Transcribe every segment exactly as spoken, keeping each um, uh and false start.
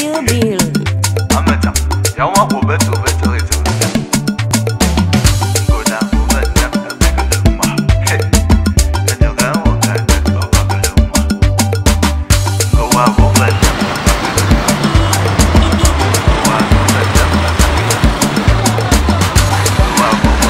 Kill Bill. Amata, ya wa ko beto beto beto. Go na go na na na ma. Hey, na yo ga wo ga na go ba ga ma. Go wa go ba na. Wa go ba na. Wa go ba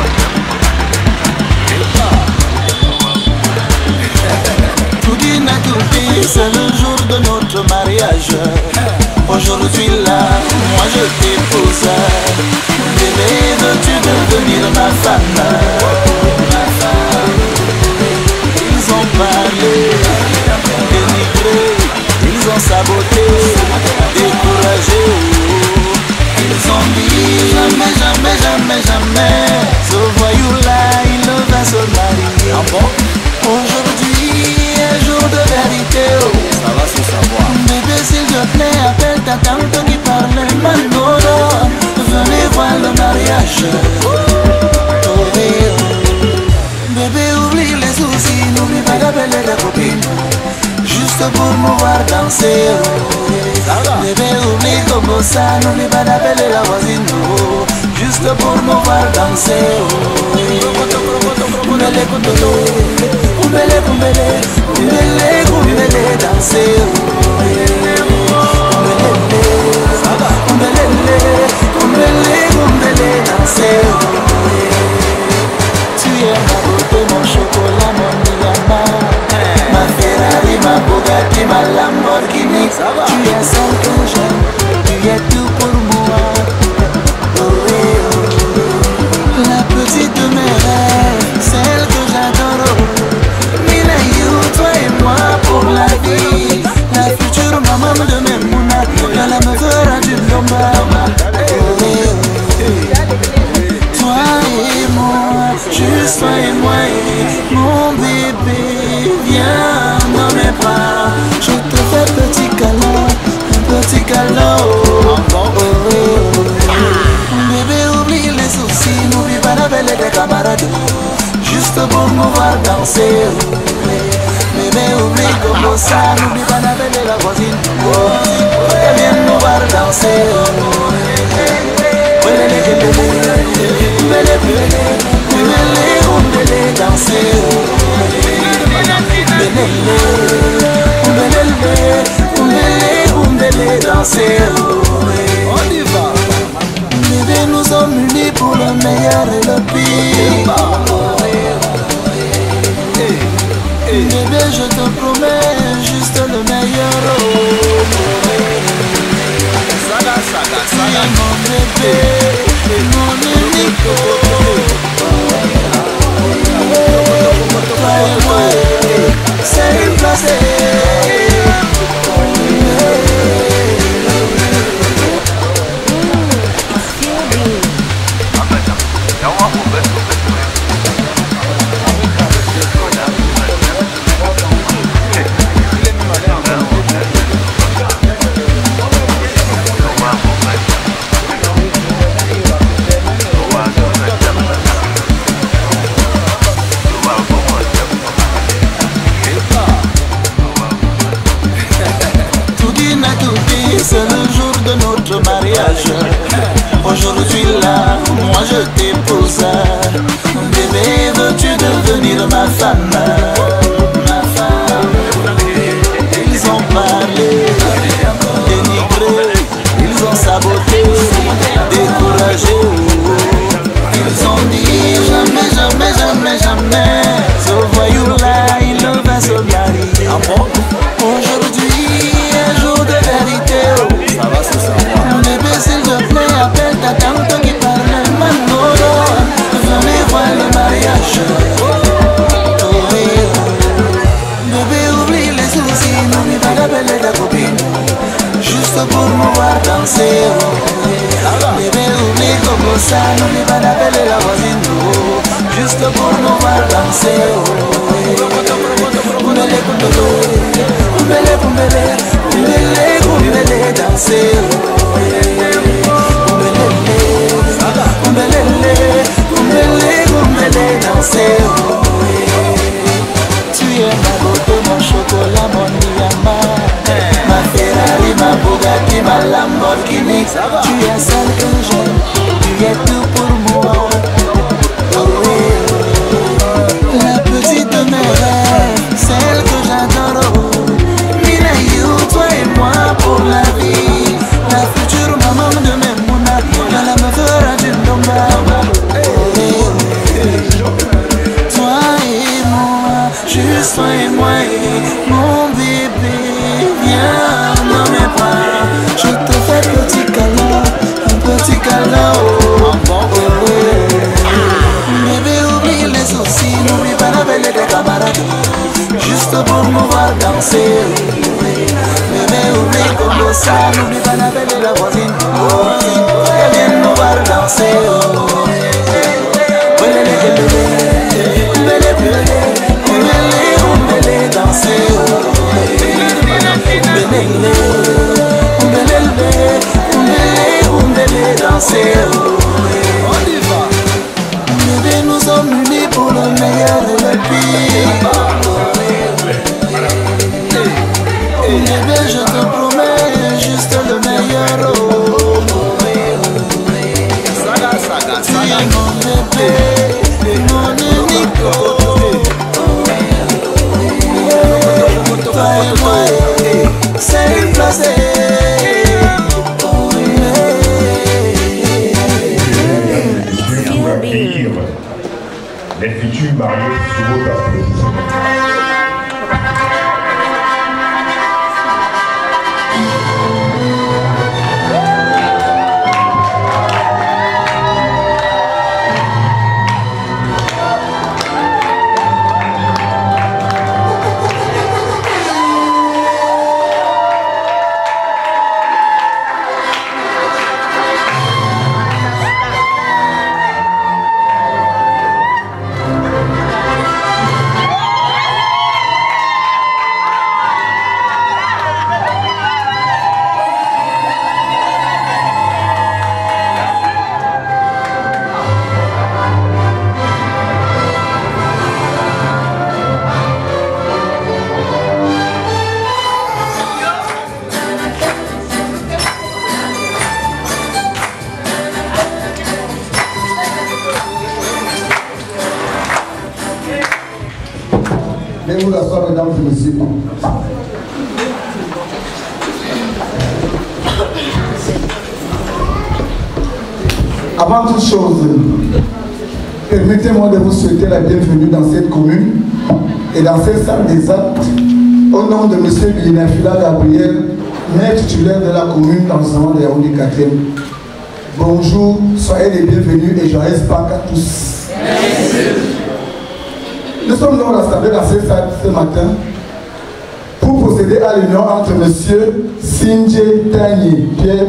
na. Toudi na toudi, c'est le jour de notre mariage. Aujourd'hui là, moi je t'épouse. Bébé, veux-tu devenir ma femme? Ma femme. Ils ont parlé, dénigré, ils ont saboté, découragé. Ils ont dit jamais, jamais, jamais, jamais. Ce voyou-là, il ne va se marier. Ah bon? Aujourd'hui, un jour de vérité. Ça va se savoir. Bébé, s'il te plaît, appelle ta tante qui parle Manolo. Venez voir le mariage. Oh, oui, oh. Bébé, oublie les soucis, n'oublie pas d'appeler ta copine. Juste pour nous voir danser. Oh. Bébé, oublie comme ça, n'oublie pas d'appeler la voisine. Oh. Juste pour nous voir danser. Oh. Kumbele, kumbele, kumbele, kumbele, kumbele, kumbele, danser. Kumbele, kumbele, kumbele, kumbele, danser. Tu es ma beauté, mon chocolat, mon diamant, ma Ferrari, ma Bugatti, ma Lamborghini. Tu es celle que j'aime, tu es tout pour moi. Oh, oh, oh. La petite de mes rêves, celle que j'adore. Mina you, toi et moi pour la vie. La future maman de mes mounas, elle me fera du lomba. Oh, oh. Toi et moi, juste toi et moi et mon bébé, viens dans mes bras. Je te fais petit câlin, un petit câlin. Oh, oh, oh. Bébé, oublie les soucis, n'oublie pas d'appeler tes camarades. Juste pour nous voir danser. Bébé, oublie comme ça, n'oublie pas d'appeler la voisine. Elle vient nous voir danser. Danser. Danser. On y va. Bébé, nous sommes unis pour le meilleur et le pire. Bébé, je te promets juste le meilleur. Saga, saga, saga. Mon bébé, mon unique. C'est une place. C'est le jour de notre mariage. Aujourd'hui là, moi je t'épouse. Bébé, veux-tu devenir ma femme? Ma femme. Ils ont parlé, dénigré, ils ont saboté, découragé. Ils ont dit jamais, jamais, jamais, jamais. Ce voyou là, il ne va se marier. Ah bon? Aujourd'hui, un jour de vérité. Ça va se savoir. Bébé, s'il te plaît, appelle ta tante qui parle Manolo. Venez voir le mariage. Oh, oui. Bébé, oublie les soucis, n'oublie pas d'appeler ta copine. Juste pour nous voir danser. Bébé, oublie comme ça, n'oublie pas d'appeler la voisine. Juste pour nous voir danser. Kumbele, kumbele, kumbele, kumbele, kumbele, danser. Kumbele, kumbele, kumbele, kumbele, danser. Tu es ma beauté, mon chocolat, mon diamant, ma Ferrari, ma Bugatti, ma Lamborghini. la seule que j'aime. Tu es tout pour moi. Oh oui, la petite de mes rêves, celle que j'adore. Mina you, toi et moi pour la vie. La future maman de mes mouna, la me fera du domba. Toi et moi, juste toi et moi, et mon bébé, viens dans mes bras. Je te fais petit câlin, un petit câlin, oh, oh, oh. Bébé, oublie les soucis, n'oublie pas la belle des camarades, juste pour nous voir danser. Bébé, oublie comme ça, n'oublie pas la belle de la voisine, oh, elle vient nous voir danser. Bébé, nous sommes unis pour le meilleur et le pire. Bébé, je te promets juste le meilleur. Tu es mon bébé, mon unique. Toi et moi, c'est une place. Les futurs mariés sous votre applaudissement. Veuillez vous asseoir, mesdames et messieurs. Avant toute chose, permettez-moi de vous souhaiter la bienvenue dans cette commune et dans cette salle des actes au nom de M. Bilinafila Gabriel, maire titulaire de la commune dans le salon de Yaoundé quatrième. Bonjour, soyez les bienvenus et joyeuses Pâques à tous. Merci. Nous sommes donc rassemblés dans cette salle ce matin pour procéder à l'union entre M. Sinje Tanye Pierre.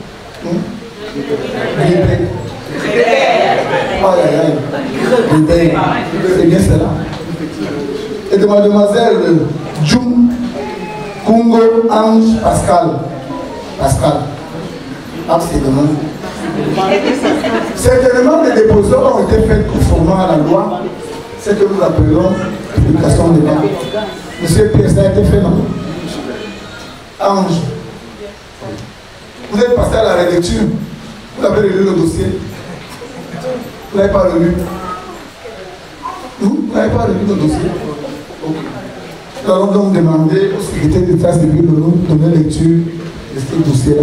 C'est bien cela. Et de mademoiselle Djoum Kungo Ange Pascal. Pascal. Ah, c'est demain. Certainement, les dépositions ont été faites conformément à la loi. C'est que nous appelons publication de débat. Monsieur Pierre, ça a été fait, non? Ange. Vous êtes passé à la relecture. Vous avez relu le dossier. Vous n'avez pas relu. Vous n'avez pas relu le dossier. Ok. Nous allons donc demander au secrétaire d'État civil de nous donner lecture de ce dossier-là.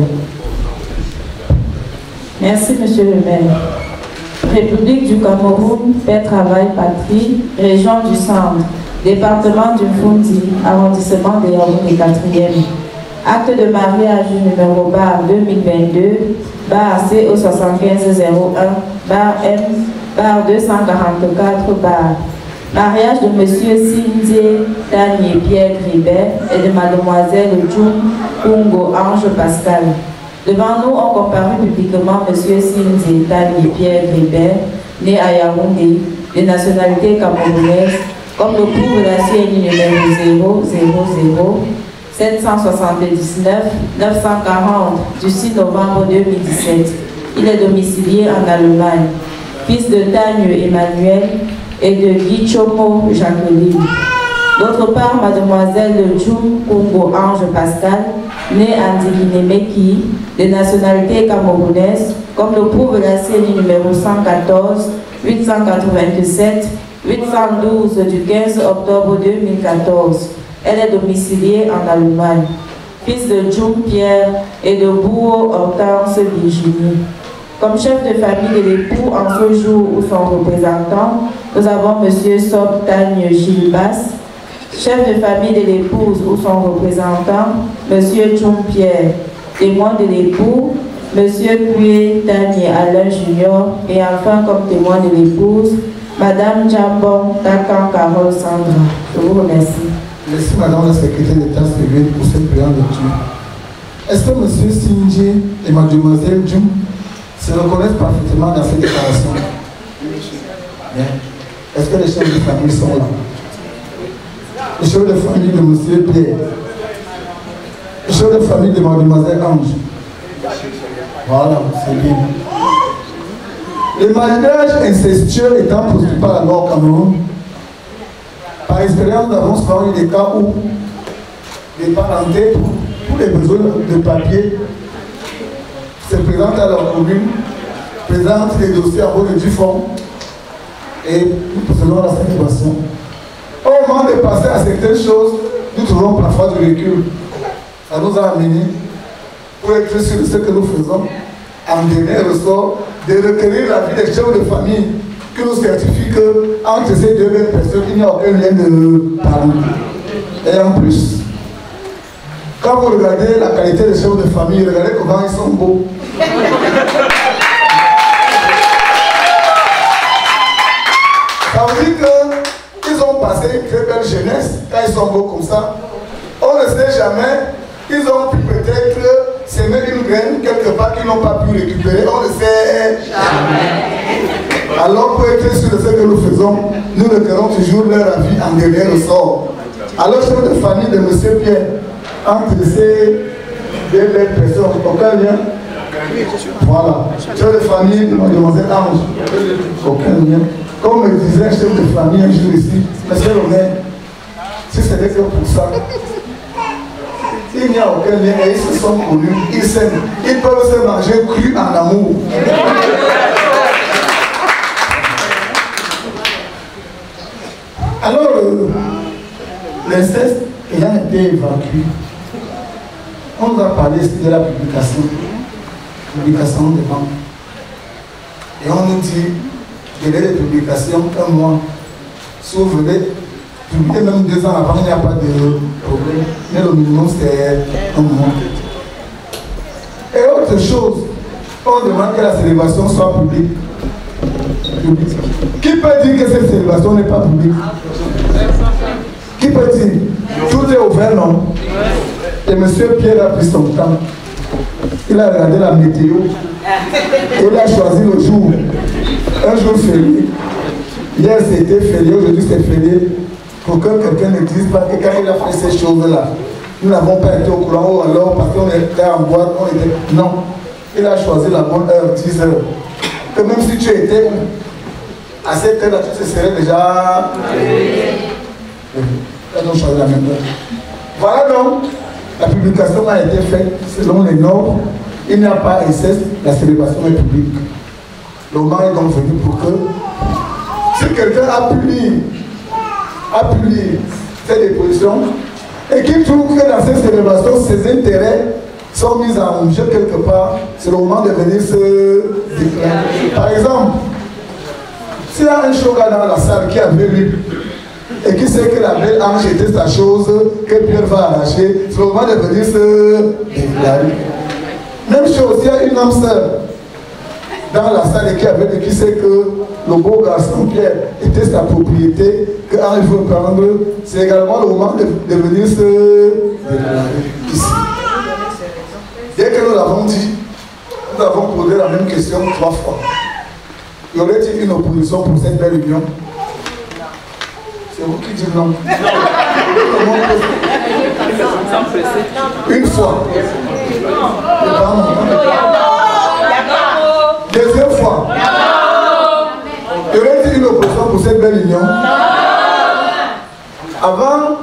Merci, monsieur le maire. République du Cameroun, paix, travail, patrie, région du Centre, département du Fundi, arrondissement de Yaoundé quatrième. Acte de mariage numéro bar deux mille vingt-deux, bar C O soixante-quinze zéro un, bar M, bar deux cent quarante-quatre, bar. Mariage de monsieur Sinje Tanye Pierre Ribert et de mademoiselle Djoum Kungo Ange Pascal. Devant nous, on compare publiquement M. Sinje Tanye Pierre Ribert, né à Yaoundé, de nationalité camerounaise, comme le prouve la C N I numéro zéro zéro zéro sept cent soixante-dix-neuf neuf cent quarante du six novembre deux mille dix-sept. Il est domicilié en Allemagne, fils de Tanye Emmanuel et de Guichomo Jacqueline. D'autre part, mademoiselle Djoum Congo Ange Pascal, née à Ndikinemeki, de nationalité camerounaise, comme le prouve la série numéro cent quatorze, huit cent quatre-vingt-sept, huit cent douze du quinze octobre deux mille quatorze. Elle est domiciliée en Allemagne. Fils de Djoum Pierre et de Bouo Hortense Virginie. Comme chef de famille de l'époux en ce jour ou son représentant, nous avons M. Sobtagne Gilles Basse. Chef de famille de l'épouse ou son représentant, M. Djoum Pierre. Témoin de l'époux, M. Puy Tanye Alain Junior. Et enfin, comme témoin de l'épouse, Mme Djambon Takan Carole Sandra. Je vous remercie. Merci Madame la secrétaire d'État civil pour cette prière de Dieu. Est-ce que M. Sindji et Mademoiselle Djoum se reconnaissent parfaitement dans cette déclaration? Bien. Est-ce que les chefs de famille sont là? Les chefs de famille de M. Pierre. Les chefs de famille de Mademoiselle Ange. Voilà, c'est bien. Les mariages incestueux étant possibles par la loi au Cameroun, par expérience, nous avons souvent eu des cas où les parentés, pour, pour les besoins de papier, se présentent à leur commune, présentent les dossiers en haut du fond et selon la célébration. Au moment de passer à certaines choses, nous trouvons parfois du recul. Ça nous a amené, pour être sûr de ce que nous faisons, en dernier ressort, de requérir la vie des chefs de famille qui nous certifie qu'entre ces deux mêmes personnes, il n'y a aucun lien de parole. Et en plus, quand vous regardez la qualité des chefs de famille, regardez comment ils sont beaux. Ça veut dire qu'ils ont passé une très belle jeunesse quand ils sont beaux comme ça. On ne sait jamais, ils ont pu peut-être s'aimer une graine quelque part qu'ils n'ont pas pu récupérer. On ne sait jamais. Alors, pour être sûr de ce que nous faisons, nous requérons toujours leur avis en dernier ressort. Alors, chef de famille de M. Pierre, entre ces deux belles personnes, aucun lien? Voilà. Chef de famille de Mademoiselle Ange, aucun lien. Comme me disait un chef de famille un jour ici, monsieur le maire, si ce n'est que pour ça, il n'y a aucun lien et ils se sont connus, ils s'aiment, ils peuvent se manger cru en amour. Alors, euh, l'inceste ayant été évacué, on nous a parlé de la publication, publication des banques. Et on nous dit, délai de publication, un mois. Si vous voulez, publier même deux ans avant, il n'y a pas de problème. Mais le minimum, c'est un mois. Et autre chose, on demande que la célébration soit publique. Qui peut dire que cette célébration n'est pas publique? Qui peut dire? Tout est ouvert, non? Et M. Pierre a pris son temps. Il a regardé la météo. Et il a choisi le jour. Un jour férié. Hier c'était férié, aujourd'hui c'est férié. Pour que quelqu'un ne dise pas que quand il a fait ces choses-là, nous n'avons pas été au courant ou alors parce qu'on était en boîte, on était. Non. Il a choisi la bonne heure, dix heures. Que même si tu étais à cette heure-là, tu te serais déjà. Quand on choisit la même heure. Voilà donc, la publication a été faite selon les normes. Il n'y a pas inceste, la célébration est publique. Le moment est donc venu pour que, si quelqu'un a pu lire, a pu lire ces dépositions, et qui trouve que dans ces célébrations, ses intérêts sont mis en jeu quelque part, c'est le moment de venir se déclarer. Par exemple, s'il y a un shoga dans la salle qui avait lu, et qui sait que la belle ange était sa chose, que Pierre va arracher, c'est le moment de venir se déclarer. Même chose, il y a une âme sœur dans la salle et qui avait dit qui sait que le beau garçon Pierre était sa propriété, que Ange veut prendre, c'est également le moment de, de venir se déclarer ici. Dès que nous l'avons dit, nous avons posé la même question trois fois. Y aurait-il une opposition pour cette belle union? C'est vous qui dites non. Une fois. Deuxième fois. Y aurait-il une opposition pour cette belle union? Avant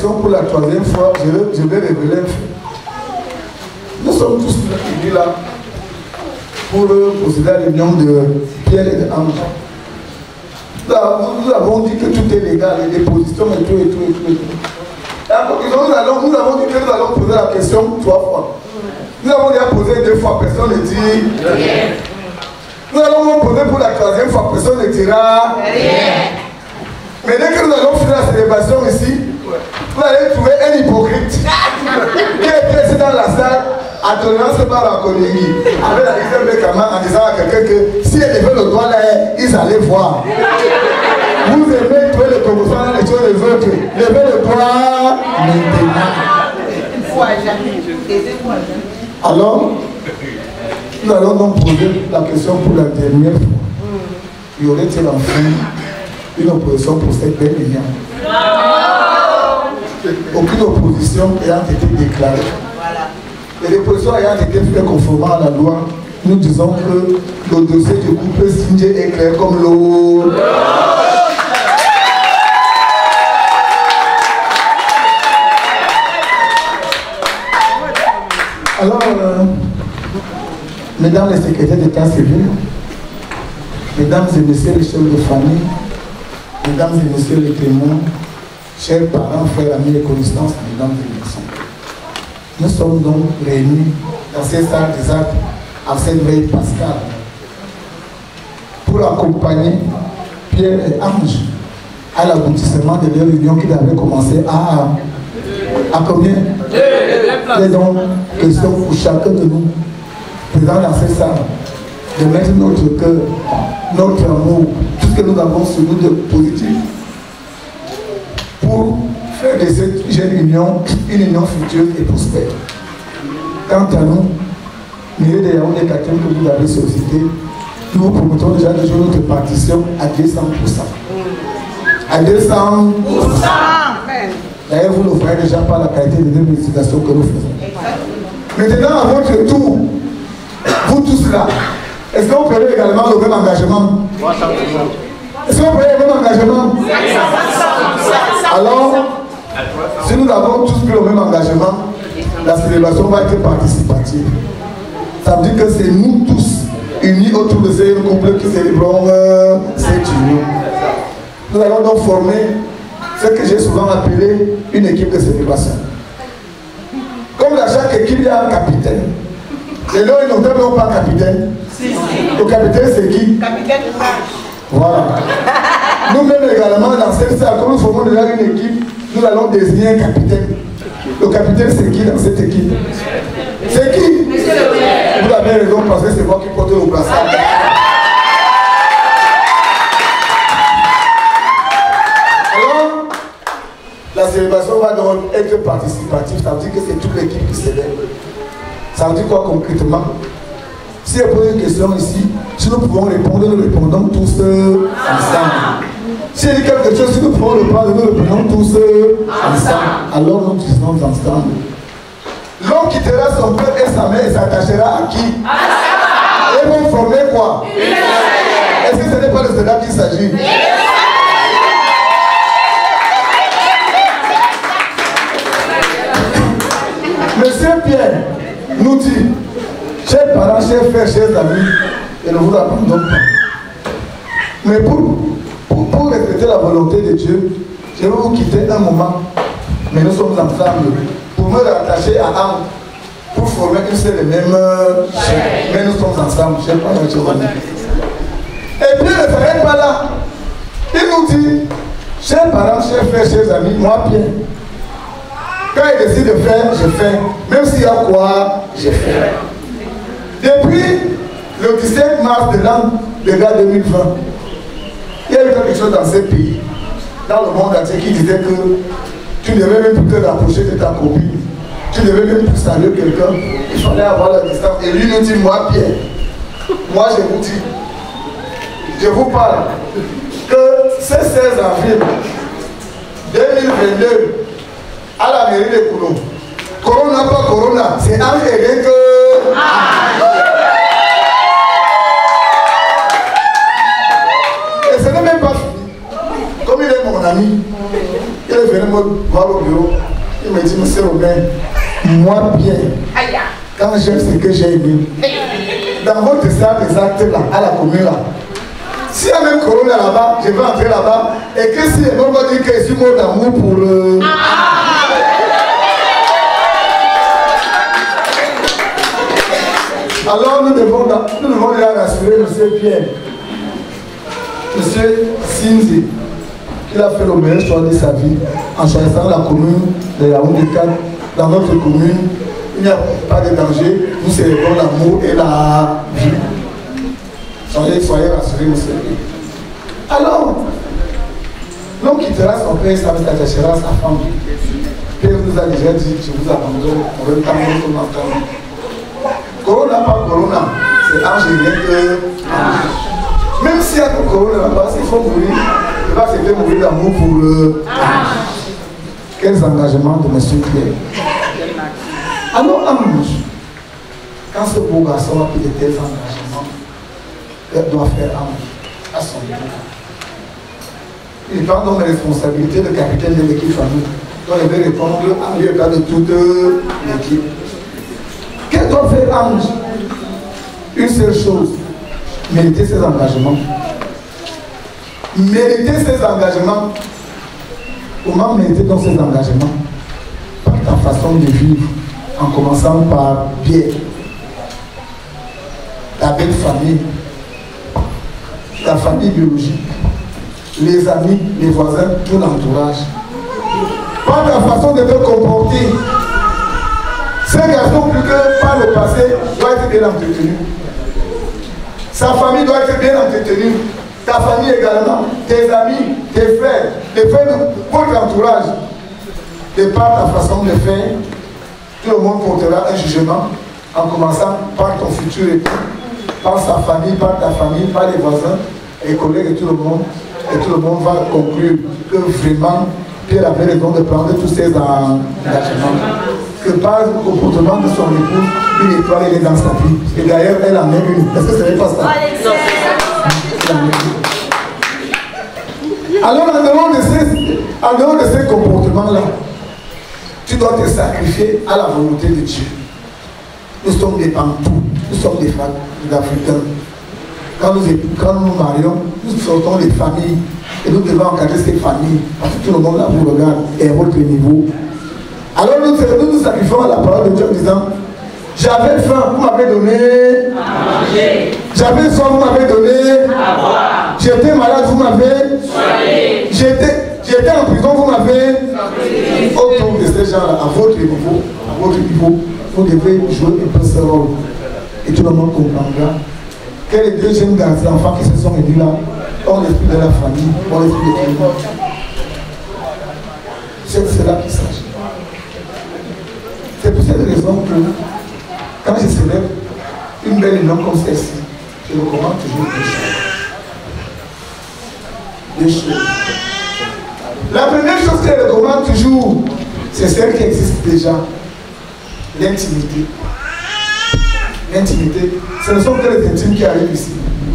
question pour la troisième fois, je vais, je vais révéler un fait. Nous sommes tous réunis là pour procéder à l'union de Pierre et d'Ange. Nous avons dit que tout est légal, les dépositions et tout, et tout, et tout, et tout. Et à conclusion, nous, allons, nous avons dit que nous allons poser la question trois fois. Nous avons déjà posé deux fois, personne ne dit rien. Nous allons poser pour la troisième fois, personne ne dira rien. Mais dès que nous allons finir la célébration ici, vous allez trouver un hypocrite qui est resté dans la salle à tolérance par la connerie avec la liste de Kama en disant à quelqu'un que si elle levait le doigt là, ils allaient voir. Vous aimez trouver le Congo dans les choses des autres. Levez le doigt maintenant. Alors, nous allons donc poser la question pour la dernière fois. Y aurait-il enfin une opposition pour cette belle union? Aucune opposition ayant été déclarée. Les oppositions ayant été faites conformément à la loi, nous disons que le dossier du couple signé est clair comme l'eau. Alors, euh, mesdames les secrétaires d'état civil, mesdames et messieurs les chefs de famille, mesdames et messieurs les témoins, chers parents, frères, amis et connaissances, mesdames et messieurs, nous sommes donc réunis dans ces salles des actes à cette veille pascale pour accompagner Pierre et Ange à l'aboutissement de leur union qui avait commencé à, à combien? Il est donc question pour chacun de nous, présents dans ces salles, de mettre notre cœur, notre amour, tout ce que nous avons sur nous de positif, pour faire de cette jeune union une union future et prospère. Quant à nous, milieu de Yaoundé Katem que vous avez sollicité, nous vous promettons déjà de jouer notre partition à deux cents pour cent. À deux cents pour cent. D'ailleurs, vous le voyez déjà par la qualité des investigations que nous faisons. Maintenant, à votre tour, vous tous là, est-ce que vous prenez également le même engagement? Est-ce que vous prenez le même engagement? Alors, si nous avons tous pris le même engagement, la célébration va être participative. Ça veut dire que c'est nous tous, unis autour de ces couples qui célébrons euh, cette union. Nous allons donc former ce que j'ai souvent appelé une équipe de célébration. Comme dans chaque équipe, il y a un capitaine. Et là, ils n'ont pas un capitaine. Si, si. Le capitaine, c'est qui? Capitaine de page. Voilà. Nous-mêmes également, dans cette salle, comme nous formons déjà une équipe, nous allons désigner un capitaine. Le capitaine, c'est qui dans cette équipe? C'est qui? Monsieur le maire. Vous avez raison parce que c'est moi qui porte le brassard. Alors, la célébration va donc être participative. Ça veut dire que c'est toute l'équipe qui célèbre. Ça veut dire quoi concrètement? Si elle pose une question ici, si nous pouvons répondre, nous répondons tous ensemble. Si elle dit quelque chose, si nous pouvons le prendre, nous le prenons tous ensemble. Alors nous disons ensemble. L'homme quittera son père et sa mère et s'attachera à qui? À et vont former quoi? Est-ce que ce n'est pas de cela qu'il s'agit? Monsieur Pierre nous dit, chers parents, chers frères, chers amis, je ne vous abandonne pas. Mais pour, pour, pour respecter la volonté de Dieu, je vais vous quitter un moment, mais nous sommes ensemble, pour me rattacher à Anne, pour former une seule et même chair. Mais nous sommes ensemble, chers parents, chers amis. Et Pierre ne s'arrête pas là. Il nous dit, chers parents, chers frères, chers amis, moi Pierre, quand il décide de faire, je fais. Même s'il y a quoi, je fais. Depuis le dix-sept mars de l'an de deux mille vingt, il y a eu quelque chose dans ce pays, dans le monde entier, qui disait que tu ne devais même plus te rapprocher de ta copine. Tu ne devais même plus saluer quelqu'un. Il fallait avoir la distance. Et lui nous dit, moi Pierre, moi je vous dis, je vous parle, que ce seize avril deux mille vingt-deux, à la mairie de Koulon, Corona pas Corona, c'est un et rien que... Et ce n'est même pas fini. Comme il est mon ami, il est venu me voir au bureau. Il me dit, monsieur Robin, moi bien, quand j'aime ce que j'ai aimé, dans votre salle exact là, à la commune là, s'il y a même Corona là-bas, je vais entrer là-bas, et que si les gens vont dire que je suis mort d'amour pour le... Alors nous devons, nous devons les rassurer, monsieur Pierre, monsieur Sinzi, qu'il a fait le meilleur choix de sa vie en choisissant la commune de Yaoundé quatre. Dans notre commune, il n'y a pas de danger, nous célébrons l'amour et la vie. Soyez, soyez rassurés, monsieur. Alors, l'homme quittera son père, ça s'attachera à sa femme. Pierre nous a déjà dit, je vous abandonne, on veut pas qu'on entende. Corona, pas Corona, c'est Angélique que... Même s'il y a que Corona là-bas, s'il faut mourir, il va se faire mourir d'amour pour le... Quels engagements de monsieur Pierre. Alors, Ange, quand ce beau garçon a pris de tels engagements, il doit faire Ange à son niveau. Il prend donc les responsabilités de capitaine de l'équipe famille. Donc il va répondre en lieu de toute l'équipe. Qu'est-ce doit faire Ange? Une seule chose, mériter ses engagements. Mériter ses engagements. Comment mériter donc ses engagements? Par ta façon de vivre, en commençant par Pierre, ta belle famille, ta famille biologique, les amis, les voisins, tout l'entourage. Par ta façon de te comporter. Ce garçon, plus que par le passé, doit être bien entretenu. Sa famille doit être bien entretenue. Ta famille également, tes amis, tes frères, les frères de votre entourage. De par ta façon de faire, tout le monde portera un jugement en commençant par ton futur époux, par sa famille, par ta famille, par les voisins, les collègues et tout le monde. Et tout le monde va conclure que vraiment Pierre avait raison de prendre tous ses engagements. Que par le comportement de son épouse, une étoile elle est dans sa vie. Et d'ailleurs, elle en est une. Est-ce que ce n'est pas ça? Alors, en dehors de ces, en dehors de ces comportements-là, tu dois te sacrifier à la volonté de Dieu. Nous sommes des Bantous, nous sommes des femmes, des Africains. Quand nous, quand nous nous marions, nous sortons des familles et nous devons encadrer ces familles parce que tout le monde là vous regarde et à votre niveau. Alors nous nous, nous sacrifions à la parole de Dieu en disant: j'avais faim, vous m'avez donné à manger. J'avais soif, vous m'avez donné à boire. J'étais malade, vous m'avez soigné. J'étais en prison, vous m'avez soigné. Autour de ces gens-là, à votre niveau, à votre niveau, vous devez jouer un peu ce rôle. Et tout le monde comprendra que les deux jeunes garçons, enfants qui se sont réunis là, ont l'esprit de la famille, ont l'esprit de tout le monde. C'est de cela qu'il s'agit. C'est pour cette raison que, quand je célèbre une belle union comme celle-ci, je recommande toujours deux choses. Deux choses. La première chose que je recommande toujours, c'est celle qui existe déjà, l'intimité. L'intimité, ce ne sont que les intimes qui arrivent ici.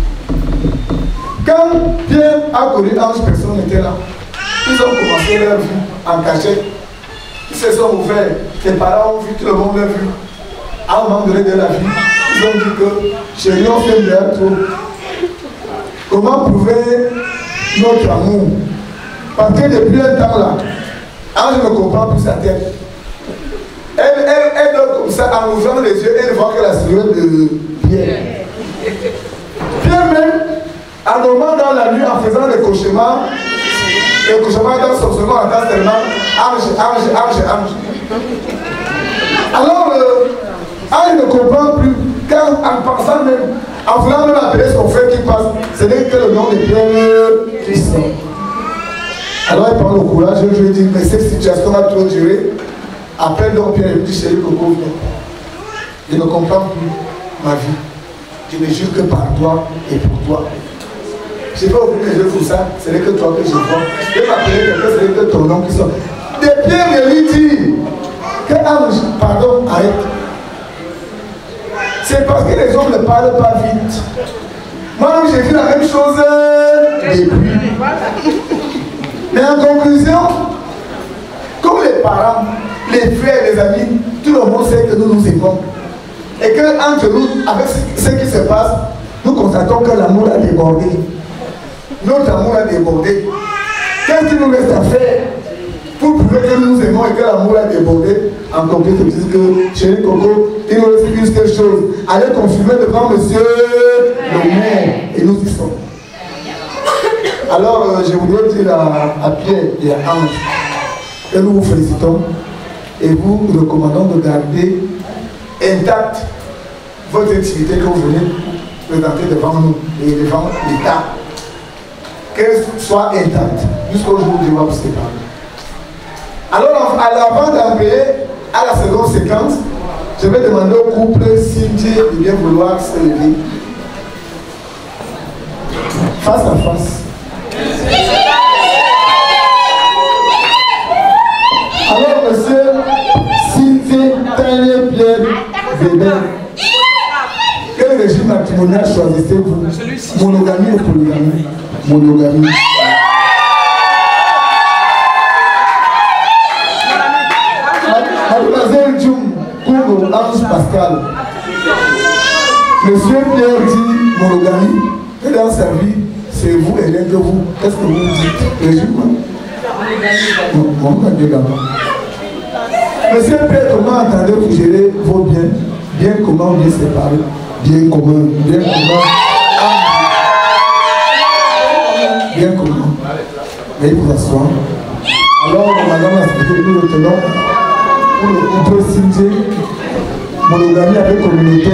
Quand Pierre a connu Ange, personne n'était là. Ils ont commencé leur vie en cachette. Ils se sont ouverts. Les parents ont vu, tout le monde l'a vu. À un moment donné de la vie, ils ont dit que chérie, on fait bien trop. Comment prouver notre amour? Parce que depuis un temps là, Ange ne comprend plus sa tête. Elle, elle, elle donne comme ça, en ouvrant les yeux, elle voit que la silhouette de Pierre. Pierre même, en dormant dans la nuit, en faisant des cauchemars, les cauchemars dans son second entend tellement Ange, Ange, Ange, Ange. Alors, euh, Ange ne comprend plus, car en pensant même, en voulant même appeler son frère qui passe, ce n'est que le nom de Pierre qui sort. Alors elle prend le courage, je lui dis, mais cette situation a trop duré. Appelle donc Pierre et lui dit: chérie Coco, viens. Je ne comprends plus ma vie. Je ne jure que par toi et pour toi. Je n'ai pas ouvert les yeux pour ça, ce n'est que toi que je vois. Je vais m'appeler quelqu'un, ce n'est que ton nom qui sort. Et Pierre lui dit que Ange, pardon, arrête. C'est parce que les hommes ne parlent pas vite. Moi-même, j'ai vu la même chose depuis. Mais en conclusion, comme les parents, les frères, les amis, tout le monde sait que nous nous aimons. Et que entre nous, avec ce qui se passe, nous constatons que l'amour a débordé. Notre amour a débordé. Qu'est-ce qu'il nous reste à faire pour prouver que nous nous aimons et que l'amour a débordé? En concret, je dis que chérie Coco, il nous reste juste quelque chose. Allez confirmer devant monsieur le maire. Et nous y sommes. Alors, euh, je voudrais dire à, à Pierre et à Ange que nous vous félicitons et vous recommandons de garder intacte votre activité que vous venez présenter devant nous et devant l'État. Qu'elle soit intacte jusqu'au jour où Dieu va vous séparer. Alors, à l'avant d'embrayer à la seconde séquence, je vais demander au couple Cynthia de bien vouloir se lever face à face. Alors, monsieur Cynthia Taille Pierre Weber, quel régime matrimonial choisissez-vous? Monogamie ou polygamie? Monogamie. Mademoiselle Djoum Koungo Ange Pascal. Monsieur Pierre dit monogamie. Et dans sa vie, c'est vous et l'un de vous. Qu'est-ce que vous dites? Régime? Non, monogamie d'abord. Monsieur Pierre, comment entendez-vous gérer vos biens? Bien comment bien séparer? Bien commun, bien commun. Bien commun. Veuillez vous asseoir. Alors, madame la secrétaire, nous le tenons pour le couple Cynthia, monogamie avec communauté.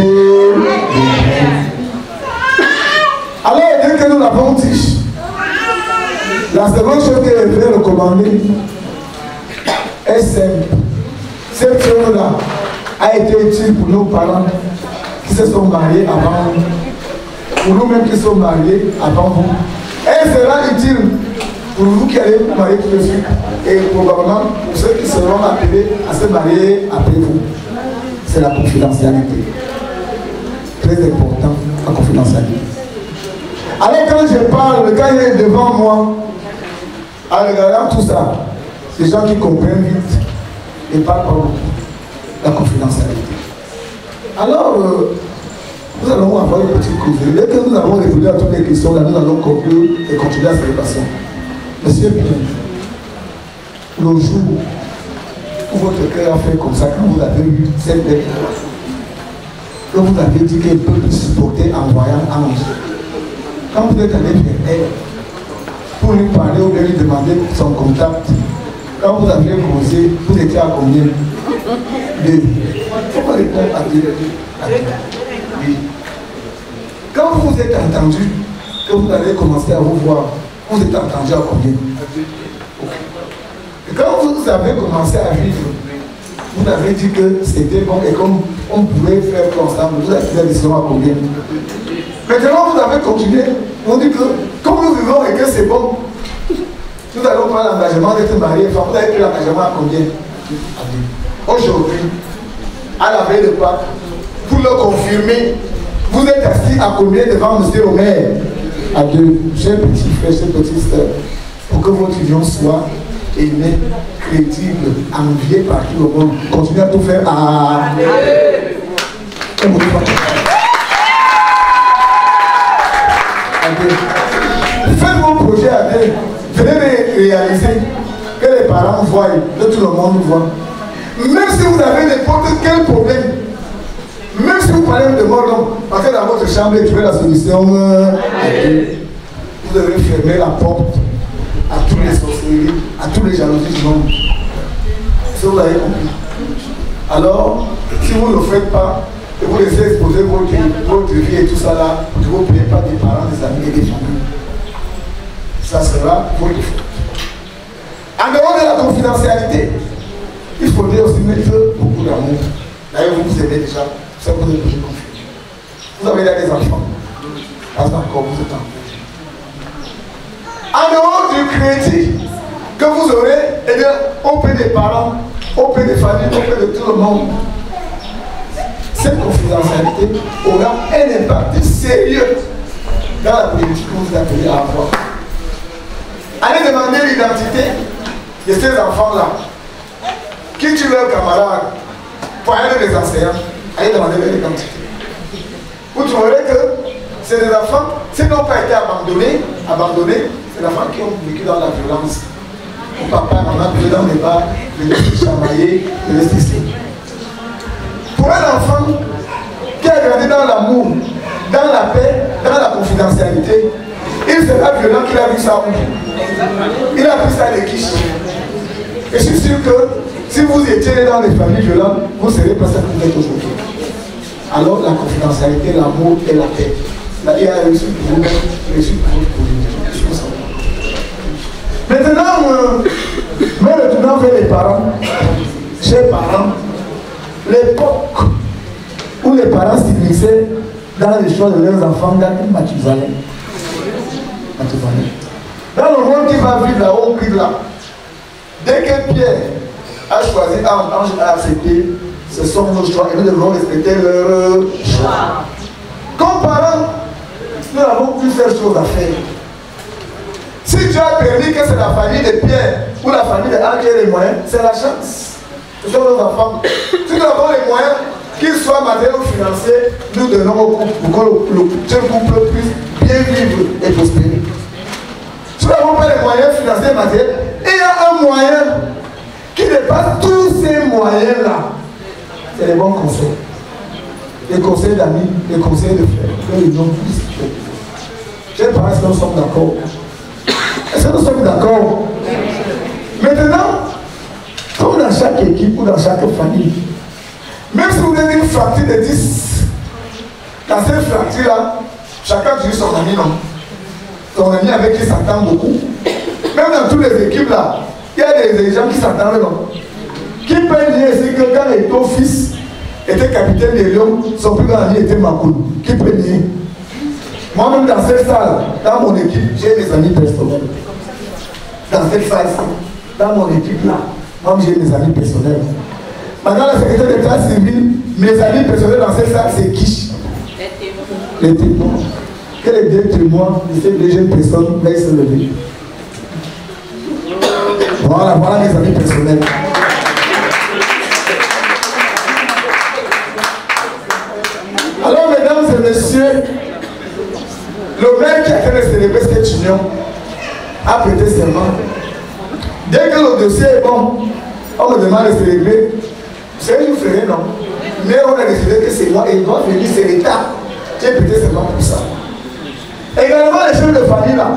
Alors, dès que nous l'avons dit, la seconde chose qu'elle veut recommander est simple. Cette chose-là a été utile pour nos parents qui se sont mariés avant nous, pour nous-mêmes qui sommes mariés avant vous. Elle sera utile pour vous qui allez vous marier tout de suite et probablement pour ceux qui seront appelés à se marier après vous. C'est la confidentialité. Très important, la confidentialité. Alors quand je parle, quand il est devant moi, en regardant tout ça, les gens qui comprennent vite et parlent pas beaucoup. La confidentialité. Alors, euh, nous allons avoir une petite causerie. Dès que nous avons répondu à toutes les questions, là, nous allons conclure et continuer la célébration. Monsieur Pierre, le jour où votre cœur a fait comme ça, quand vous avez eu cette bête, que vous avez dit qu'elle peut plus supporter en voyant Ange, quand vous êtes allé vers elle, pour lui parler ou bien lui demander son contact, quand vous aviez causé, vous étiez à combien? Deux. Il faut pas répondre à deux. Oui. Quand vous vous êtes entendu, que vous allez commencer à vous voir, vous êtes entendu à combien? Et quand vous avez commencé à vivre, vous avez dit que c'était bon et comme on pouvait faire ensemble, vous avez pris la décision à combien? Maintenant, vous avez continué, on dit que comme nous vivons et que c'est bon, nous allons prendre l'engagement d'être mariés. Enfin, vous avez pris l'engagement à combien? Aujourd'hui, à la veille de Pâques, pour le confirmer, vous êtes assis à combien devant monsieur le maire? À deux. Chers petits frères, chers petites sœurs, pour que votre union soit aimée, crédible, enviée par tout le monde. Continuez à tout faire à... Faites vos projets à deux. Venez réaliser que les parents voient, que tout le monde voit. Même si vous avez n'importe quel problème, même si vous parlez de mort, parce que dans votre chambre et trouver la solution, euh, vous devez fermer la porte à toutes les sorcelleries, à tous les jalousies du monde. Si vous avez compris. Alors, si vous ne le faites pas, et vous laissez exposer votre, votre vie et tout ça là, ne vous plaiez pas des parents, des amis et des familles. Ça sera votre faute. En dehors de la confidentialité, il faudrait aussi mettre beaucoup d'amour. D'ailleurs, vous vous aimez déjà, ça vous êtes toujours confié. Vous avez là des enfants. Pas encore, vous êtes en En dehors du crédit que vous aurez, et bien, auprès des parents, auprès des familles, auprès de tout le monde, cette confidentialité aura un impact sérieux dans la politique que vous appelez à avoir. Allez demander l'identité de ces enfants-là. qui tuent leurs camarades, poignardent les enseignants, allez demander les quantités. Vous trouverez que c'est des enfants, s'ils n'ont pas été abandonnés, abandonnés, c'est des enfants qui ont vécu dans la violence. Mon papa, maman, puis dans les bars, de laisser chamailler, de laisser cesser. Pour un enfant qui a grandi dans l'amour, dans la paix, dans la confidentialité, il sera violent qu'il a vu ça où? Il a vu ça les quiches. Et je suis sûr que si vous étiez dans des familles violentes, vous ne serez pas ça que vous êtes aujourd'hui. Alors la confidentialité, l'amour et la paix. Là, il y a réussi pour vous, réussi pour vous. Maintenant, euh, mais retournant vers les parents, chers parents, l'époque où les parents s'immisçaient dans les choix de leurs enfants, dans Mathusalem. Dans le monde qui va vivre là-haut, on là. Dès que Pierre a choisi, Ange a accepté, ce sont nos choix et nous devons respecter leurs choix. Comme parents, nous avons plusieurs choses à faire. Si Dieu a permis que c'est la famille de Pierre ou la famille d'Ange qui ait les moyens, c'est la chance. Ce sont nos enfants. Si nous avons les moyens, qu'ils soient matériels ou financiers, nous donnons au couple pour que le, le couple puisse bien vivre et prospérer. Si nous n'avons pas les moyens financiers et matériels, il y a un moyen qui dépasse tous ces moyens-là. C'est les bons conseils. Les conseils d'amis, les conseils de frères. Que les gens puissent faire. Je ne sais pas si nous sommes d'accord. Est-ce que nous sommes d'accord? Maintenant, comme dans chaque équipe ou dans chaque famille, même si vous avez une fracture de dix, dans cette fracture-là, chacun tue son ami, non? Son ami avec qui s'entend beaucoup. Même dans toutes les équipes là, il y a des, des gens qui s'entendent, non? Qui peut dire ici que quand Eto fils était capitaine des Lions, son plus grand ami était Makoulou? Qui peut dire? Moi-même dans cette salle, dans mon équipe, j'ai mes amis personnels. Dans cette salle-ci, dans mon équipe là, moi j'ai mes amis personnels. Maintenant, la secrétaire d'État civil, mes amis personnels dans cette salle, c'est qui? Les témoins. Que les deux témoins de ces deux jeunes personnes veuillent se lever. Voilà, voilà mes amis personnels. Alors, mesdames et messieurs, le maire qui a fait célébrer cette union a prêté serment. Dès que le dossier est bon, on me demande de célébrer. C'est une frère, non? Mais on a décidé que c'est moi et il doit venir, c'est l'État qui a prêté serment pour ça. Également, les chefs de famille là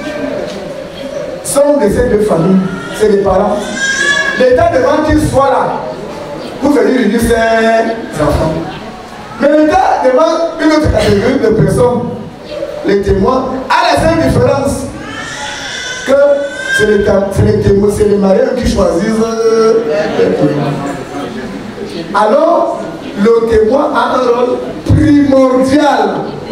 sont de ces deux familles, c'est les parents. L'État demande qu'ils soient là pour venir unir ses enfants. Mais l'État demande une autre catégorie de personnes, les témoins, à la seule différence que c'est les, les témoins, c'est les mariés qui choisissent les témoins. Alors, le témoin a un rôle primordial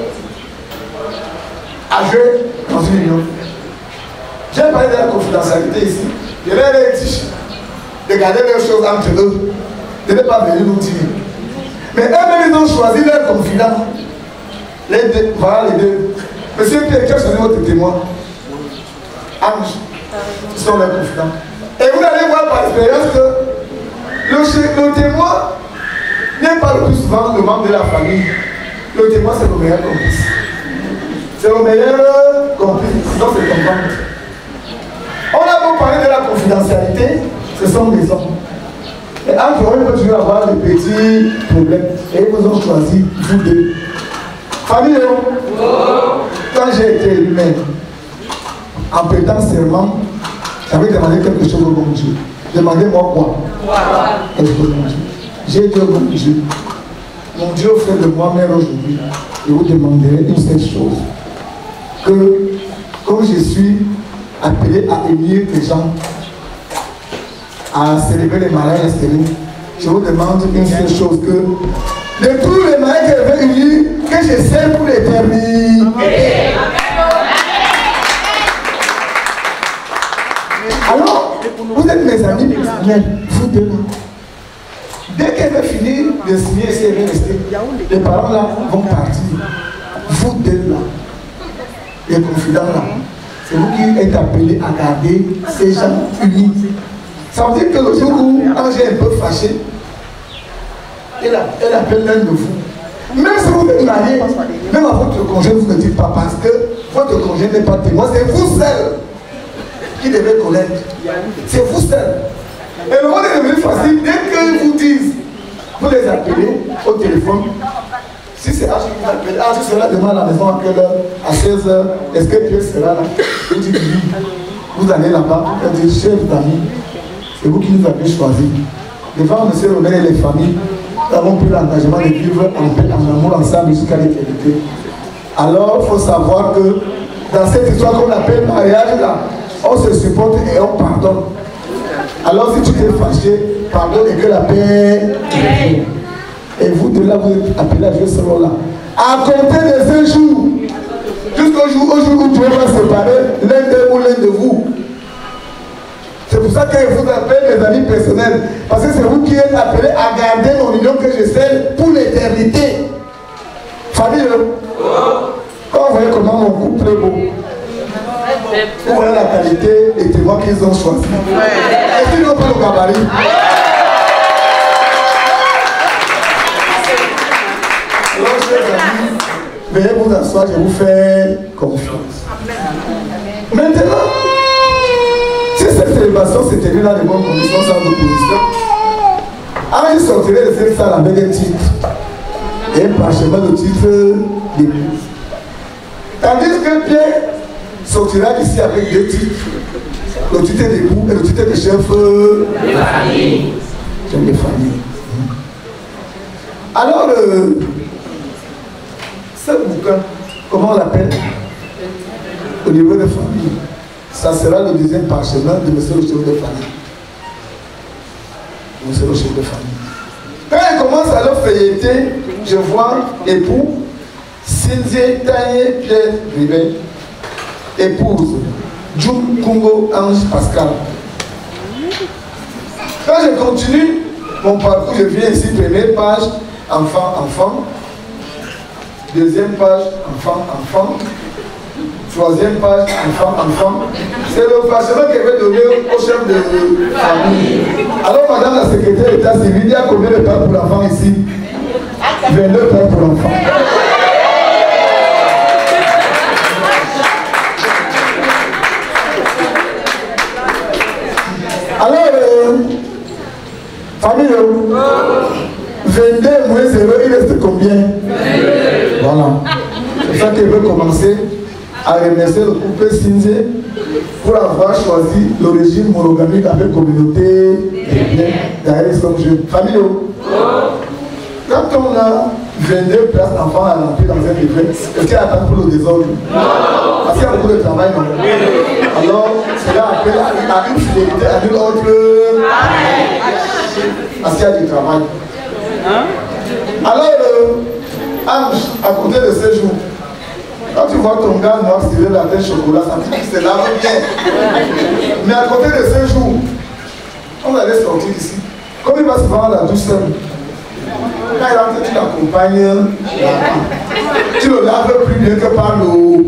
à jouer dans une union. J'ai parlé de la confidentialité ici. Je leur ai dit de garder leurs choses entre eux, de ne pas venir nous dire. Mais eux-mêmes, ils ont choisi leurs confidents. Les deux, voilà les deux. Monsieur Pierre, qui a choisi votre témoin? Ange. Ils sont leurs confidents. Et vous allez voir par expérience que le, le témoin n'est pas le plus souvent le membre de la famille. Le témoin, c'est le meilleur complice. C'est le meilleur complice, sinon c'est comprendre. On a beau parler de la confidentialité, ce sont des hommes. Et entre eux, il peut toujours avoir des petits problèmes. Et ils vous ont choisi, vous deux. Famille, quand j'ai été élu maire, en prêtant serment, j'avais demandé quelque chose au bon Dieu. Demandez-moi quoi? J'ai dit au bon Dieu, mon Dieu fait de moi mère aujourd'hui, je vous demanderai une seule chose. Que, comme je suis appelé à élire des gens, à célébrer les mariages installés, je vous demande une seule chose, que de tous les mariages que je vais élire, que je sais pour les terminer. Alors, vous êtes mes amis personnels, vous deux là. Dès qu'elle va finir de signer, si elle va rester, les parents là vont partir. Vous deux là, les confidents là, c'est vous qui êtes appelés à garder ces gens unis. Ça veut dire que le jour où Ange est un peu fâché, elle, elle appelle l'un de vous. Même si vous êtes marié, même à votre congé, vous ne dites pas parce que votre congé n'est pas témoin, c'est vous seul qui devez connaître. C'est vous seul. Et le monde est devenu facile dès qu'ils vous disent, vous les appelez au téléphone. Si c'est H qui vous appelle, H sera demain à la maison à quelle heure? À seize heures. Est-ce que Pierre sera là? Vous dites oui. Vous allez là-bas, vous dites, chers amis, c'est vous qui nous avez choisis. Devant M. Romain et les familles, nous avons pris l'engagement de vivre en paix, en amour ensemble jusqu'à l'éternité. Alors, il faut savoir que dans cette histoire qu'on appelle mariage, là, on se supporte et on pardonne. Alors, si tu t'es fâché, pardonne et que la paix. Et vous, de là, vous êtes appelés à jouer ce rôle-là. À compter de ce jour, jusqu'au jour, au jour où Dieu va séparer l'un d'eux ou l'un de vous. C'est pour ça que je vous appelle mes amis personnels. Parce que c'est vous qui êtes appelés à garder mon union que je scelle pour l'éternité. Famille, quand vous voyez comment mon couple est beau, vous voyez la qualité des témoins qu'ils ont choisis. Est-ce qu'ils n'ont pas le gabarit? Alors, chers amis, veuillez vous asseoir, je vous fais confiance. Maintenant, si cette célébration se termine dans de bonnes conditions sans opposition, Ange sortirait de cette salle avec un titre et un parchemin de titre d'épouse. Tandis que Pierre sortira d'ici avec deux titres, le titre d'époux et le titre de chef de famille. Chef de famille. Alors, euh, ce bouquin, comment on l'appelle? Au niveau de famille, ça sera le deuxième parchemin de monsieur le chef de famille. Monsieur le chef de famille. Quand il commence à le feuilleter, je vois époux, Cynthia Taye Pierre Ribet, épouse, Djoum Congo Ange Pascal. Quand je continue mon parcours, je viens ici, première page, enfant, enfant. Deuxième page, enfant, enfant. Troisième page, enfant, enfant. C'est le parchemin qu'elle veut donner au chef de famille. Alors, madame la secrétaire d'État civil, il y a combien de temps pour l'enfant ici? vingt-deux temps pour l'enfant. Alors, euh, famille, vingt-deux moins zéro, il reste combien? Voilà. C'est ça qu'elle veut commencer à remercier le couple Cynthia pour avoir choisi le régime monogamique avec communauté derrière son jeu. Famille, quand on a vingt-deux places d'enfants à remplir dans un livret, est-ce qu'il y a attendre pour le désordre? Parce qu'il y a beaucoup de travail, non? Alors, cela appelle à une fidélité, à une autre. Parce qu'il y a du travail. Alors, euh, Ange, à côté de ce jour, quand tu vois ton gars noir tirer la tête chocolat, ça dit que c'est là bien. Mais à côté de ce jour, on allait sortir d'ici. Comme il va se voir la douceur, quand il rentre, tu l'accompagnes, tu le laves plus bien que par l'eau.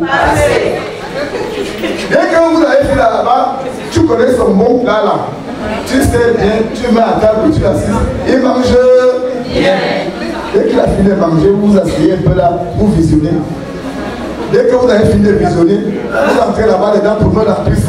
Dès que vous avez fait là-bas, tu connais son bon plat là. Tu sais bien, tu mets à table, tu l'assises. Il mange bien. Dès qu'il a fini de manger, vous vous asseyez un peu là, vous visionnez. Dès que vous avez fini de visionner, vous entrez là-bas dedans pour me la piste.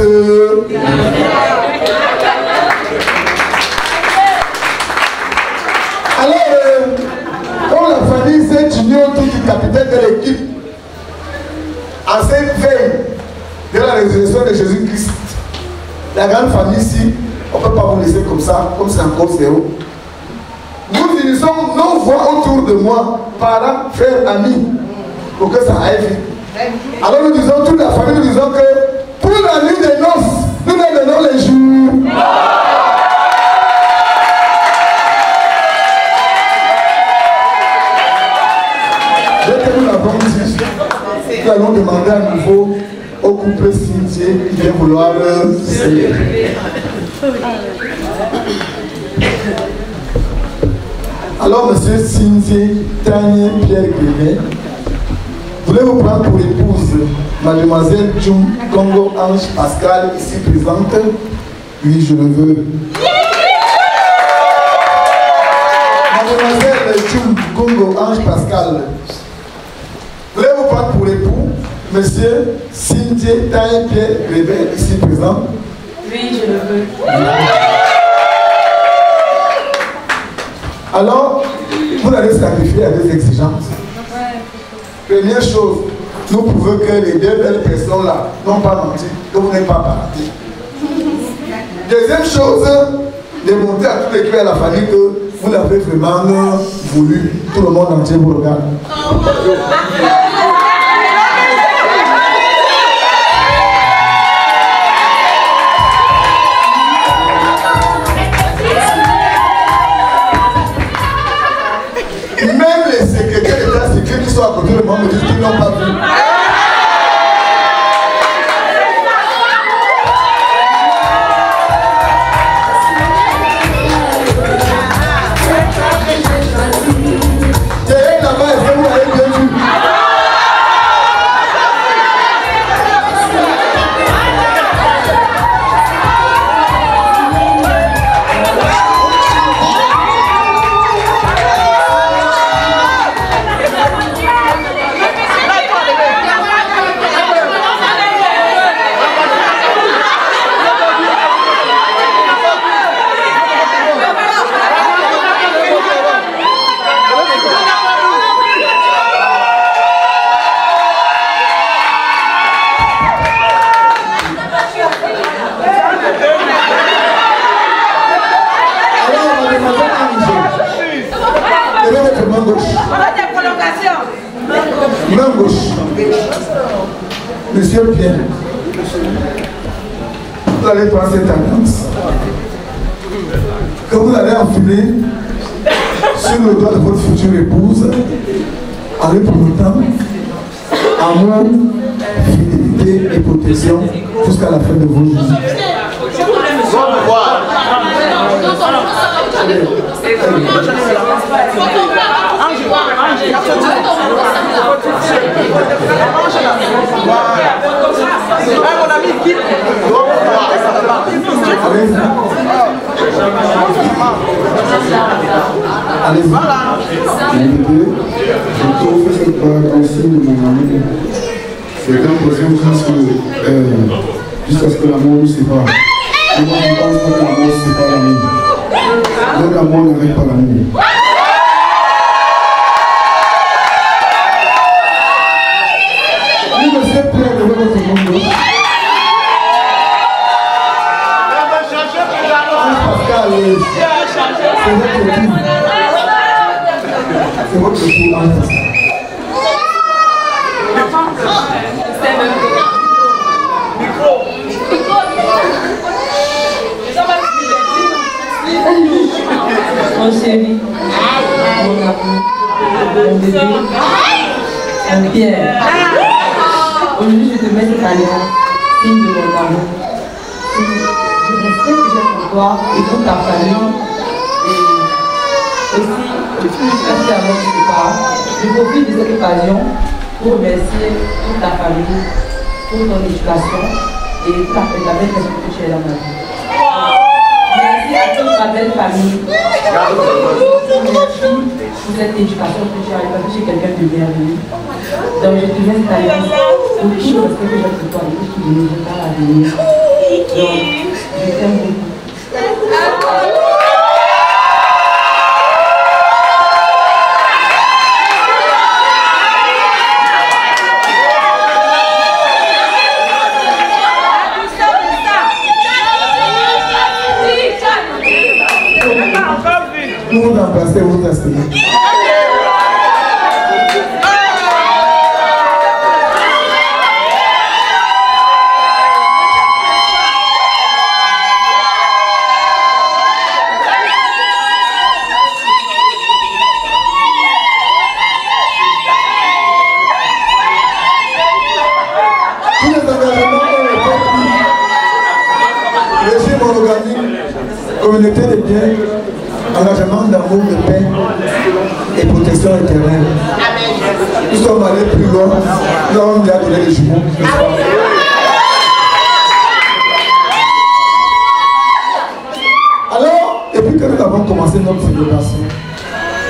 Alors, euh, quand la famille s'est unie autour du capitaine de l'équipe, en cette veille de la résurrection de Jésus-Christ, la grande famille ici, on ne peut pas vous laisser comme ça, comme c'est encore zéro. Nous finissons nos voix autour de moi, parents, frères, amis, pour que ça aille vite. Alors nous disons, toute la famille, nous disons que pour la nuit des noces, nous nous donnons les jours. Dès que nous l'avons dit, nous allons demander à nouveau au couple Cynthia qui vient vouloir célébrer. Alors, monsieur Cynthia Taye Pierre Ribet, voulez-vous prendre pour épouse mademoiselle Djoum Congo Ange Pascal, ici présente? Oui, je le veux. Mademoiselle Chum Congo Ange Pascal. Voulez-vous prendre pour époux Monsieur Cynthia Taï Pierre Réveil, ici présent? Oui, je le veux. Alors, vous allez sacrifier à des exigences. Première chose, nous prouvons que les deux belles personnes-là n'ont pas menti, que vous n'êtes pas partis. Deuxième chose, démontrer à toute l'équipe et à la famille que vous l'avez vraiment voulu. Tout le monde entier vous regarde. Même les secrétaires d'État secret qui sont à côté de moi me disent qu'ils n'ont pas vu. Derrière là-bas, est-ce que vous l'avez bien vu? Main gauche. Monsieur Pierre, vous allez prendre cette alliance que vous allez enfiler sur le doigt de votre future épouse en lui promettant amour, fidélité et protection jusqu'à la fin de vos jours. Mon ami quitte. Allez-y. Voilà. Je trouve cette part aussi de mon amour. C'est quand prochain jusqu'à euh, jusqu'à ce que l'amour nous sépare. Et moi je pense pas que l'amour sépare l'amour. Donc l'amour n'arrête pas l'amour. Oui, monsieur Pierre, levez votre main gauche. Pascal, c'est votre tour. C'est votre tour, Ange Pascal. Mon chéri, mon amour, mon bébé, mon Pierre. Aujourd'hui, je te mets cette alliance, signe de mon amour. Je respecte que j'ai pour toi et pour ta famille. Et aussi, merci à moi de te parler. Je profite de cette occasion pour remercier toute ta famille, pour ton éducation et pour la belle personne que tu es dans ma vie. Merci à toute ma belle famille. Merci pour cette éducation que tu as eu, parce que tu es quelqu'un de bienvenu. Donc je te mets cette alliance pour tout le respect que j'ai pour toi et tout ce qui ne veut pas l'avenir. Donc je t'aime beaucoup. Nous vous embrassez, vous asseyez. Tous les engagements ont été pris. Régime organique, communauté de biens, engagement d'amour, de paix et protection éternelle. Nous sommes allés plus loin, nous avons déjà donné les jumeaux. Alors, depuis que nous avons commencé notre célébration,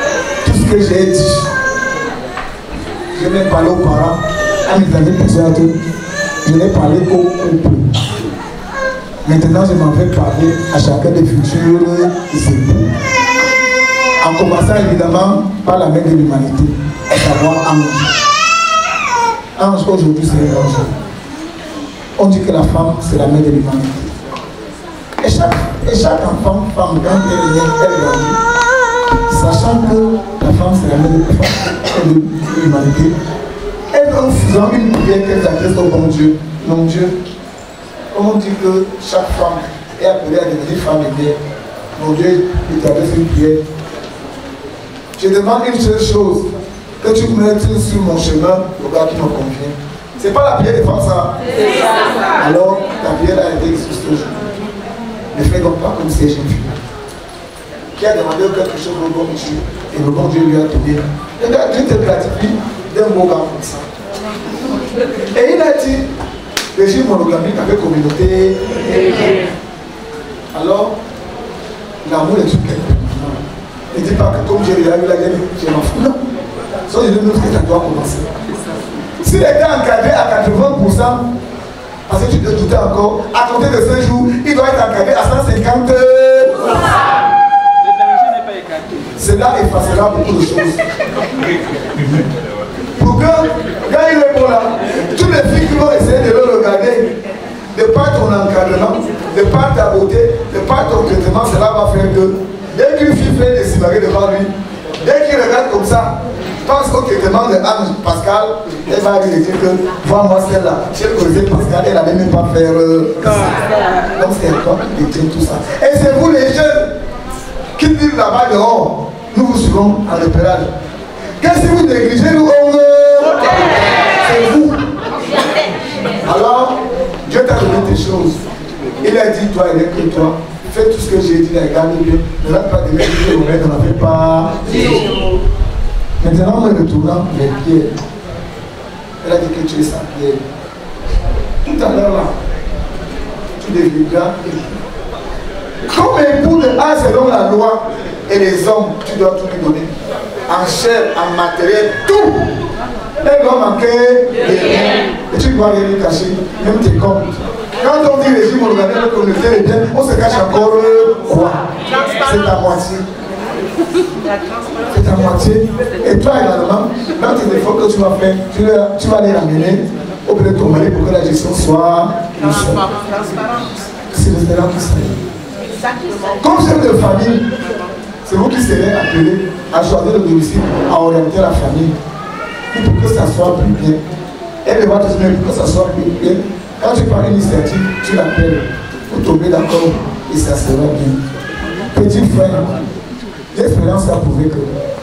ce que j'ai dit. Je n'ai parlé aux parents, à mes amis personnes, je n'ai parlé au couple. Maintenant, je m'en vais parler à chacun des futurs époux. En commençant évidemment par la mère de l'humanité, à savoir Ange. Ange aujourd'hui c'est un ange. On dit que la femme c'est la mère de l'humanité. Et chaque, et chaque enfant, femme, quand elle est née, elle grandit, sachant que la femme c'est la mère de l'humanité, elle en faisant une prière qu'elle s'adresse au bon Dieu. Non Dieu, comme on dit que chaque femme est appelée à devenir femme et mère, mon Dieu, il t'adresse une prière. Je demande une seule chose, que tu me mettes sur mon chemin, le gars qui me convient. C'est pas la prière de faire ça. Alors, la prière a été exaucée aujourd'hui. Ne fais donc pas comme ces jeunes filles qui a demandé quelque chose au bon Dieu et le bon Dieu lui a donné. Le gars, Dieu te gratifie d'un beau gars comme ça. Et il a dit, régime monogamique avec communauté. Alors, l'amour est une quelque. Ne dis pas que comme j'ai eu la gueule, je m'en fous. Non. Soit je demande que ça doit commencer. S'il était encadré à quatre-vingts pour cent, parce que tu te doutais encore, à compter de cinq jours, il doit être encadré à cent cinquante pour cent. Cela effacera beaucoup de choses. Pour que, quand il est bon là, toutes les filles qui vont essayer de le regarder, de par ton encadrement, de par ta beauté, de par ton traitement, cela va faire que dès qu'une fille fait des cimarées devant lui, dès qu'il regarde comme ça, pense au traitement de Anne Pascal, elle va lui dire que vois-moi celle-là. Si elle connaissait Pascal, elle n'allait même pas faire euh, ça. Donc c'est toi qui détient tout ça. Et c'est vous les jeunes qui disent là-bas dehors, nous vous suivons en repérage. Qu'est-ce que vous négligez, nous on c'est vous. Alors, Dieu t'a donné des choses. Il a dit, toi, il est que toi. Fais tout ce que j'ai dit, regarde bien. Ne rate pas de mettre que le mec n'en avait pas. Maintenant, en me retournant les pierres, elle a dit que tu es sa pierre. Tout à l'heure là, tu deviendras époux. Comme époux de A selon la loi et les hommes, tu dois tout lui donner. En chair, en matériel, tout. Elle doit manquer de rien. Et tu dois rien lui cacher, même tes comptes. Quand on dit régime organisé de communauté les biens, on se cache encore quoi? C'est à moitié. C'est à moitié. Et toi également, dans tes efforts que tu vas faire, tu, tu vas les ramener auprès de ton mari pour que la gestion soit c'est le Seigneur qui serait. Comme chef de famille, c'est vous qui serez appelé à choisir le domicile, à orienter la famille. Et pour que ça soit plus bien. Elle va te dire pour que ça soit plus bien. Quand tu prends une initiative, tu l'appelles pour tomber d'accord et ça sera bien. Petit frère, l'expérience a prouvé que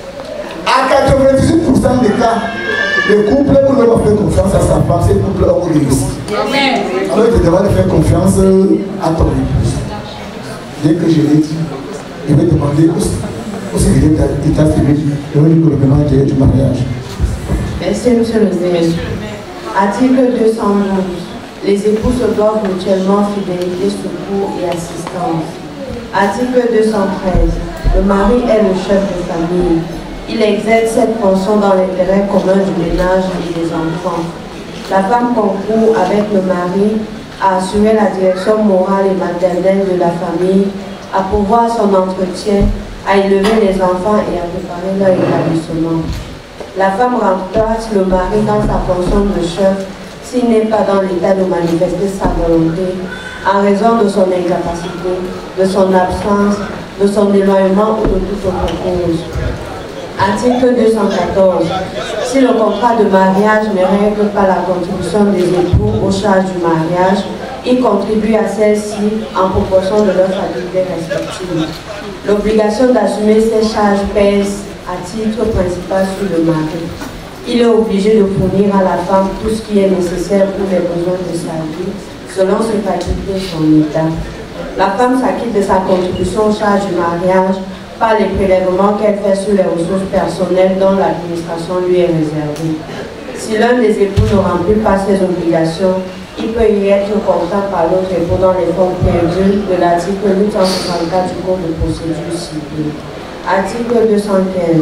à quatre-vingt-dix-huit pour cent des cas, les couples où l'homme fait confiance à sa femme, c'est le couple homme réussi. Alors il te demande de faire confiance à ton épouse. Dès que je l'ai dit, je vais demander aussi, aussi il est état civil, je vais lui pour le paiement du mariage. Merci, monsieur le maire. Article deux cent douze. Les époux se doivent mutuellement fidélité, secours et assistance. Article deux cent treize. Le mari est le chef de famille. Il exerce cette fonction dans l'intérêt commun du ménage et des enfants. La femme concourt avec le mari à assurer la direction morale et maternelle de la famille, à pourvoir son entretien, à élever les enfants et à préparer leur établissement. La femme remplace le mari dans sa fonction de chef s'il n'est pas dans l'état de manifester sa volonté en raison de son incapacité, de son absence, de son éloignement ou de toute autre cause. Article deux cent quatorze. Si le contrat de mariage ne règle pas la contribution des époux aux charges du mariage, ils contribuent à celle-ci en proportion de leurs facultés respectives. L'obligation d'assumer ces charges pèse à titre principal sur le mari. Il est obligé de fournir à la femme tout ce qui est nécessaire pour les besoins de sa vie, selon ses facultés et son état. La femme s'acquitte de sa contribution aux charges du mariage par les prélèvements qu'elle fait sur les ressources personnelles dont l'administration lui est réservée. Si l'un des époux ne remplit pas ses obligations, il peut y être contraint par l'autre époux dans les formes prévues de l'article huit cent soixante-quatre du Code de procédure civile. Article deux cent quinze.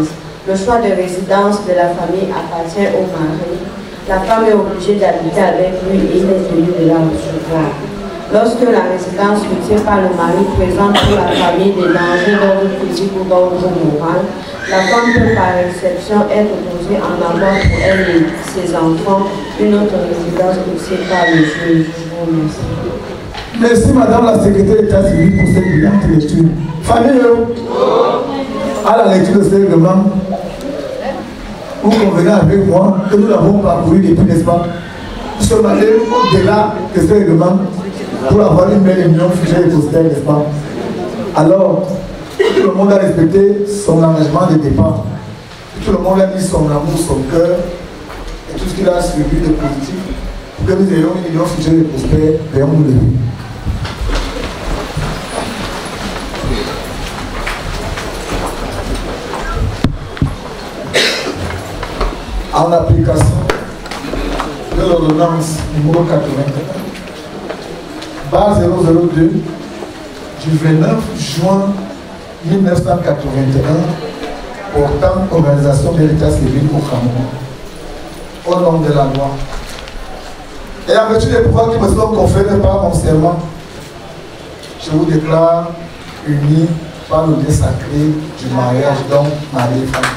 Le choix de résidence de la famille appartient au mari. La femme est obligée d'habiter avec lui et il est tenu de la recevoir. Lorsque la résidence fixée par le mari présente pour la famille des dangers d'ordre physique ou d'ordre moral, la femme peut par exception être autorisée en avoir pour elle et ses enfants une autre résidence fixée par le juge. Merci Madame la secrétaire d'État civil pour cette brillante lecture. Famille, à la lecture de ce règlement, vous convenez avec moi que nous l'avons parcouru depuis, n'est-ce pas? Nous sommes allés au-delà de ce règlement pour avoir une belle union future et postérieure, n'est-ce pas? Alors, tout le monde a respecté son engagement de départ. Tout le monde a mis son amour, son cœur et tout ce qu'il a suivi de positif pour que nous ayons une union future et prospère vers nous lever. En application de l'ordonnance numéro quatre-vingt-un, barre zéro zéro deux du vingt-neuf juin mille neuf cent quatre-vingt-un portant organisation de l'état civil au Cameroun, au nom de la loi. Et en vertu des pouvoirs qui me sont conférés par mon serment, je vous déclare unis par le lien sacré du mariage d'homme, mari et femme.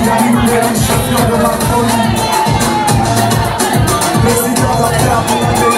Président de la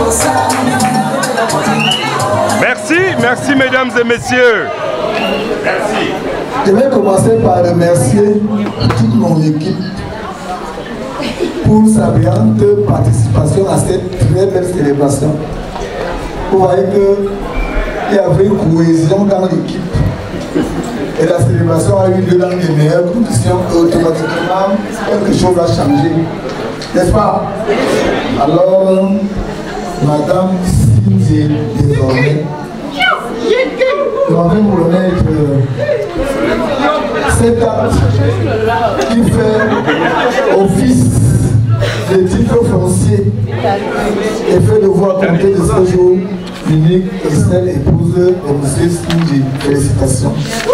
Merci, merci mesdames et messieurs. Merci. Je vais commencer par remercier toute mon équipe pour sa brillante participation à cette très belle célébration. Vous voyez qu'il y avait une cohésion dans l'équipe et la célébration a eu lieu dans les meilleures conditions et automatiquement quelque chose a changé. N'est-ce pas? Alors, Madame Cindy, désormais, nous avons pour remettre cet acte qui fait office de titre foncier et fait devoir compter de ce jour unique et celle épouse de M. Cindy. Félicitations.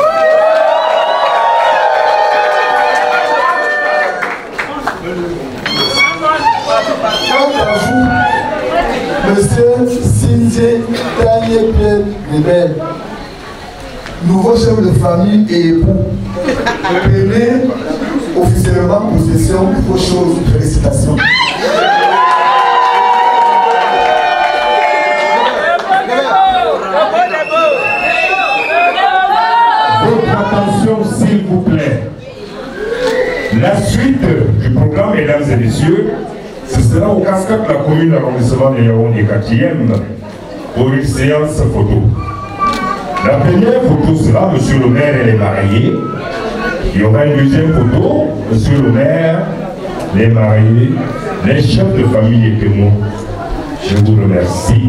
Quant à vous, Monsieur Cindy Daniel Pierre Rebelle, nouveau chef de famille et époux, prenez officiellement possession de vos choses. Félicitations. Votre attention, s'il vous plaît. La suite du programme, mesdames et messieurs, ce sera au cascade de la commune d'arrondissement de Yaoundé quatrième pour une séance photo. La première photo sera Monsieur le maire et les mariés. Il y aura une deuxième photo, Monsieur le maire, les mariés, les chefs de famille et témoins. Je vous remercie.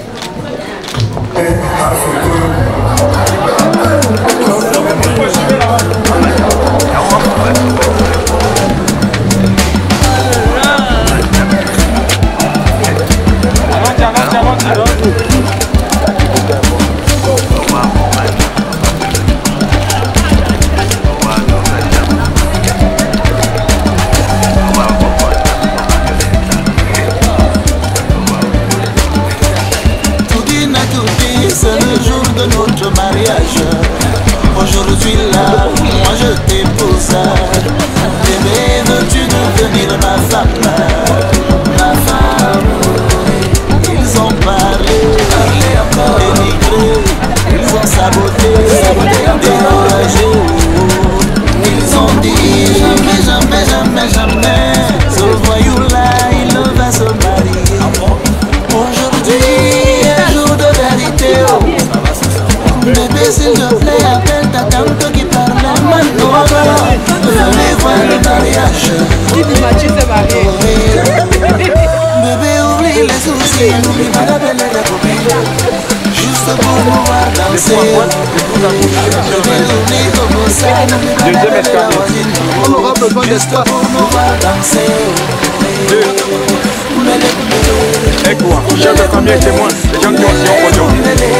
C'est le jour de notre mariage. Aujourd'hui là, moi je t'épouse. Bébé, veux-tu devenir ma femme? Ma femme. Ils ont parlé, dénigré, ils ont saboté, découragé. Ils ont dit jamais, jamais, jamais, jamais. Ce voyou là, il va se marier. Aujourd'hui, un jour de vérité. Bébé, s'il te plaît, appelle ta tante qui parle maintenant. Venez voir le mariage. Bébé, oublie les soucis, n'oublie pas d'appeler la copine. Juste pour nous voir danser. Bébé, oublie comment ça, n'oublie pas d'appeler la voisine. On aura besoin d'espoir pour nous voir danser. Et quoi? Chef de famille et témoins, les gens qui ont dit au podium.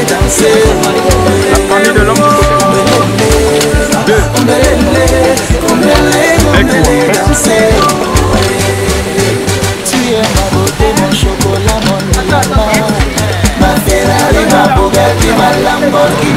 La famille de l'homme du côté. Deux. Et quoi? Merci. Tu es ma beauté, mon chocolat, mon diamant. Ma Ferrari, ma Bugatti, ma Lamborghini.